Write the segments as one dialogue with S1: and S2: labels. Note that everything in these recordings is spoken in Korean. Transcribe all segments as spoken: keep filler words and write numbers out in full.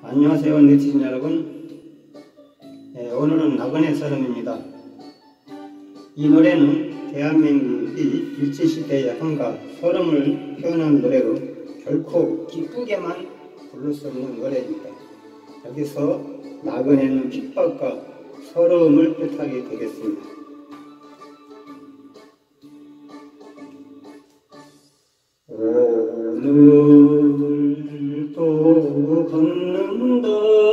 S1: 안녕하세요 네티즌 여러분. 네, 오늘은 나그네 설음입니다. 이 노래는 대한민국이 일제시대의 한가 설음을 표현한 노래로 결코 기쁘게만 부를 수 없는 노래입니다. 여기서 나그네는 핍박과 서러움을 뜻하게 되겠습니다. 오늘도 걷는다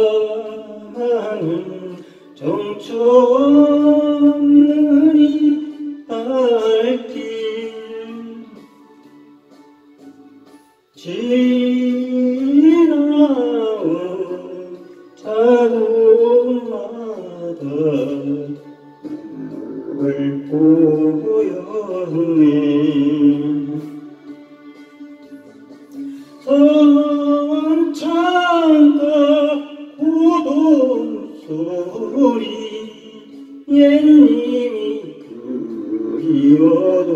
S1: 하는 정처 없는 이 발길 지나온 자국마다 눈물 보였네. 선창가 고동소리 옛님이 그리워도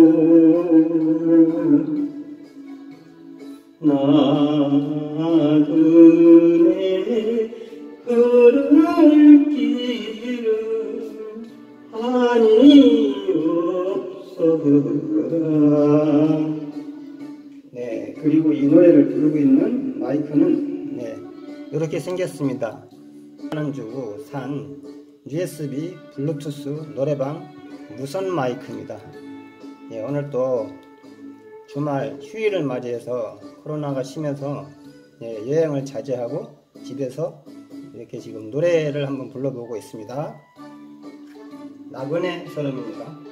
S1: 나그네 걸을 길은 한이 없어라. 네, 그리고 이 노래를 부르고 있는 마이크는 네, 이렇게 생겼습니다. 하는 주고 산 유에스비 블루투스 노래방 무선 마이크입니다. 네, 오늘 또 주말 휴일을 맞이해서 코로나가 심해서 네, 여행을 자제하고 집에서 이렇게 지금 노래를 한번 불러보고 있습니다. 나그네 설음입니다.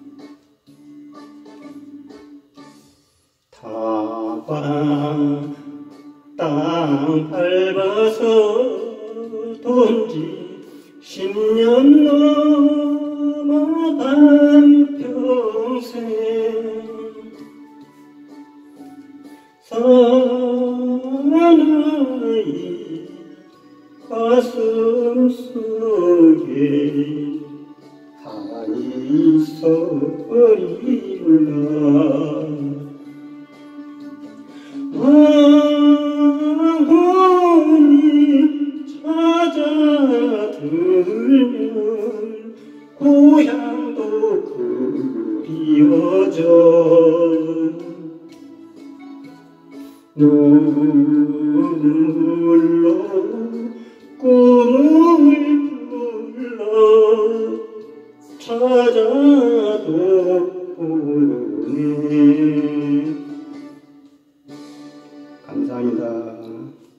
S1: 다방 땅 밟아서 돈지 십년 넘어 반평생 사나이 가슴 속에 한이 있어버리라. 황혼이 찾아들면 고향도 그리워져 눈물로 꿈을 불러 찾아도 보네. 감사합니다.